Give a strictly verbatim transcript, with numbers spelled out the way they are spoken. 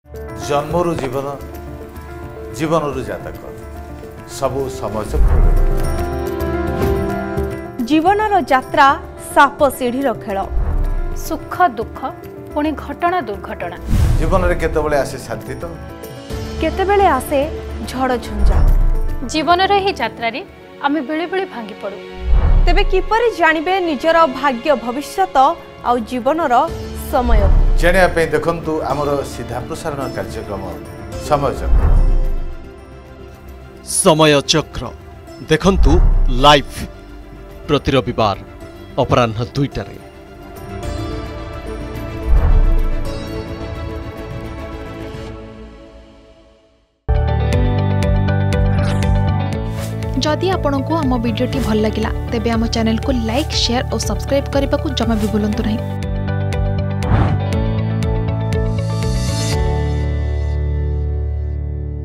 जन्मरु जीवन जीवनरु जातक सबु समय चक्र जीवनर यात्रा साप सीढ़ीर खेल सुख दुख पुणी घटना दुर्घटना जीवन रे केतेबेले आसे शांति तो केतेबेले आसे झड़ झंझा जीवन रे ही यात्रा रे आमे बेले बेले भांगी पड़ू तेबे किपरि जानिबे निजर भाग्य भविष्यत आ जीवनर समय जानिया पे देखंतु हमर सीधा प्रसारण कार्यक्रम समय चक्र समय चक्र देखंतु लाइव प्रति रविवार अपराह्न दुईटारे। जदि आपंक आम भिडी भल लगा तेब आम चैनल को लाइक शेयर और सब्सक्राइब करने को जमा भी भूलु नहीं।